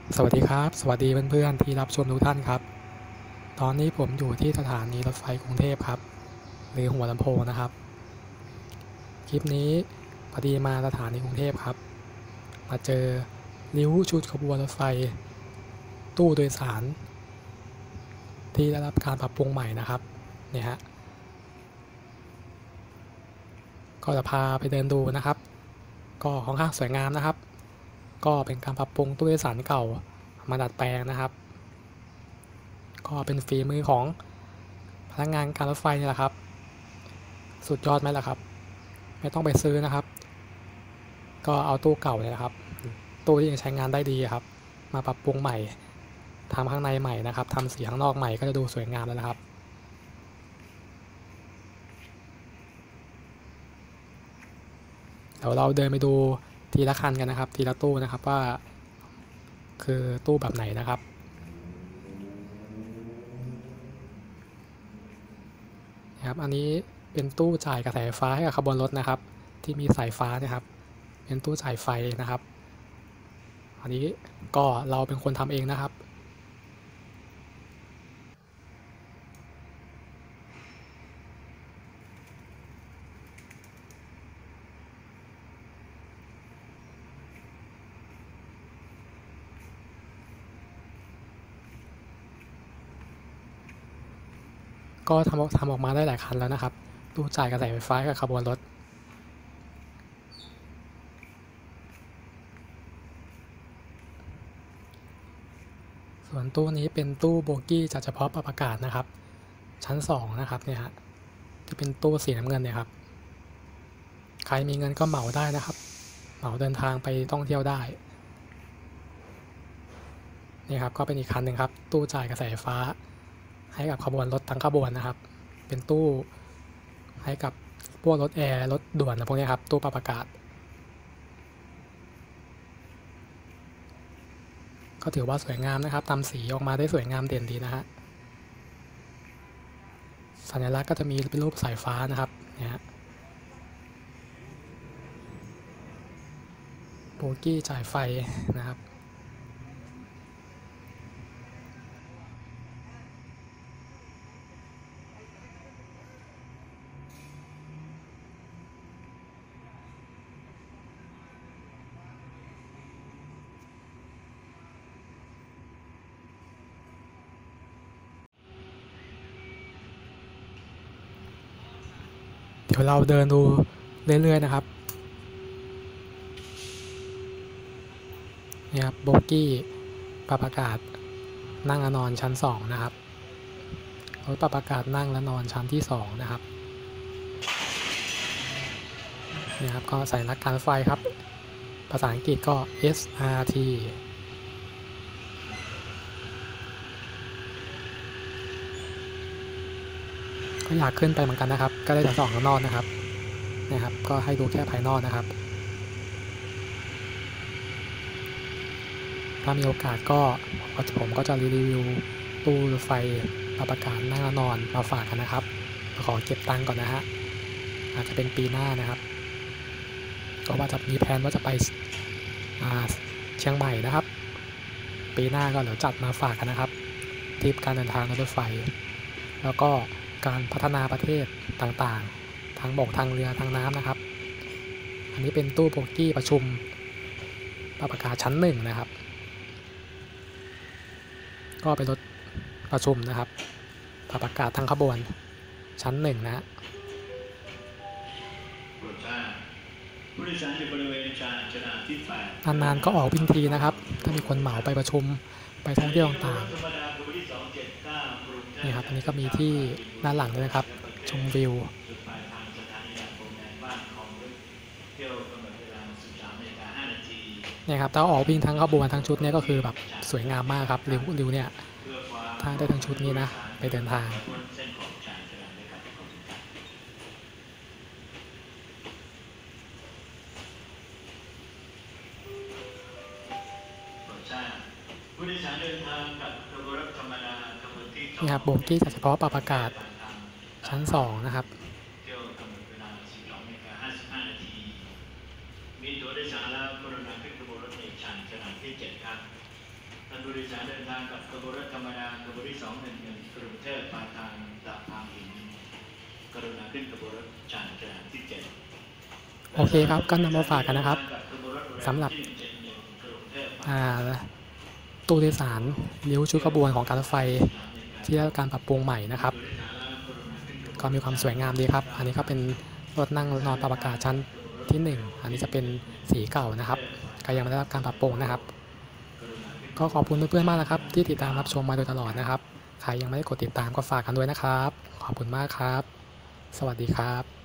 สวัสดีครับสวัสดีเพื่อนๆที่รับชมทุกท่านครับตอนนี้ผมอยู่ที่สถานีรถไฟกรุงเทพครับหรือหัวลำโพงนะครับคลิปนี้พอดีมาสถานีกรุงเทพครับมาเจอริ้วชุดขบวนรถไฟตู้โดยสารที่ได้รับการปรับปรุงใหม่นะครับเนี่ยฮะก็จะพาไปเดินดูนะครับก็ค่อนข้างสวยงามนะครับก็เป็นการปรับปรุงตู้โดยสารเก่ามาดัดแปลงนะครับก็เป็นฝีมือของพนักงานการรถไฟนี่แหละครับสุดยอดไหมล่ะครับไม่ต้องไปซื้อนะครับก็เอาตู้เก่าเลยนะครับตู้ที่ยังใช้งานได้ดีครับมาปรับปรุงใหม่ทำข้างในใหม่นะครับทำสีข้างนอกใหม่ก็จะดูสวยงามแล้วนะครับเดี๋ยวเราเดินไปดูทีละคันกันนะครับทีละตู้นะครับว่าคือตู้แบบไหนนะครับนะครับอันนี้เป็นตู้จ่ายกระแสไฟฟ้าให้กับขบวนรถนะครับที่มีสายฟ้านะครับเป็นตู้จ่ายไฟนะครับอันนี้ก็เราเป็นคนทำเองนะครับก็ทำออกมาได้หลายคันแล้วนะครับตู้จ่ายกระแสไฟฟ้ากับขบวนรถส่วนตู้นี้เป็นตู้โบกี้จัดเฉพาะปรับอากาศนะครับชั้น2นะครับเนี่ยฮะจะเป็นตู้สีน้ำเงินเนี่ยครับใครมีเงินก็เหมาได้นะครับเหมาเดินทางไปท่องเที่ยวได้นี่ครับก็เป็นอีกคันหนึ่งครับตู้จ่ายกระแสไฟฟ้าให้กับขบวนรถทั้งขบวนนะครับเป็นตู้ให้กับพวกรถแอร์รถด่วนอะไรพวกนี้ครับตู้ปรับอากาศก็ถือว่าสวยงามนะครับทำสีออกมาได้สวยงามเด่นดีนะฮะสัญลักษณ์ก็จะมีเป็นรูปสายฟ้านะครับเนี่ยโบกี้จ่ายไฟนะครับเดี๋ยวเราเดินดูเรื่อยๆนะครับนี่ครับโบกี้ปรับอากาศนั่งและนอนชั้น2นะครับรถปรับอากาศนั่งและนอนชั้นที่2นะครับนี่ครับก็ใส่ลักการไฟครับภาษาอังกฤษก็ SRT ก็อยากขึ้นไปเหมือนกันนะครับก็ได้แต่ส่องข้างนอกนะครับนะครับก็ให้ดูแค่ภายนอกนะครับถ้ามีโอกาสก็ผมก็จะรีวิวตู้รถไฟปรับอากาศนั่งและนอนมาฝากกันนะครับขอเก็บตังค์ก่อนนะฮะอาจจะเป็นปีหน้านะครับก็ว่าจะมีแผนว่าจะไปเชียงใหม่นะครับปีหน้าก็เดี๋ยวจัดมาฝากกันนะครับทริปการเดินทางรถไฟแล้วก็การพัฒนาประเทศต่างๆทางบกทางเรือทางน้ำนะครับอันนี้เป็นตู้โบกี้ประชุมปรับอากาศชั้น1นะครับก็เป็นรถประชุมนะครับปรับอากาศทั้งขบวนชั้น1นะฮะนานๆก็ออกวิ่งทีนะครับถ้ามีคนเหมาไปประชุมไปท่องเที่ยวต่างๆนี่ครับอันนี้ก็มีที่ด้านหลังด้วยนะครับชมวิวเนี่ยครับถ้าออกวิ่งทั้งขบวนทั้งชุดนี้ก็คือแบบสวยงามมากครับริ้วเนี่ยถ้าได้ทั้งชุดนี้นะไปเดินทางนี่ครับโบกี้จัดเฉพาะปรับอากาศชั้น2นะครับานผู้โดยสารเดินทางกับขบวนรถธรรมดาขบวนที่211กรุงเทพปลายทางตากพางหินกรุณาขึ้นขบวนรถชานกระดานที่7โอเคครับก็นำมาฝากกันนะครับสำหรับตู้โดยสารริ้วชุดขบวนของการรถไฟที่ได้รับการปรับปรุงใหม่นะครับก็มีความสวยงามดีครับอันนี้ก็เป็นรถนั่งนอนปรับอากาศชั้นที่1อันนี้จะเป็นสีเก่านะครับก็ยังไม่ได้รับการปรับปรุงนะครับก็ขอบคุณเพื่อนๆมากนะครับที่ติดตามรับชมมาโดยตลอดนะครับใครยังไม่ได้กดติดตามก็ฝากกันด้วยนะครับขอบคุณมากครับสวัสดีครับ